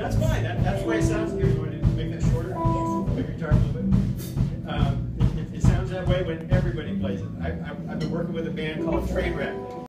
That's fine. That's the way it sounds. Here, you want to make that shorter? Make your guitar a little bit. It sounds that way when everybody plays it. I've been working with a band called Trainwreck.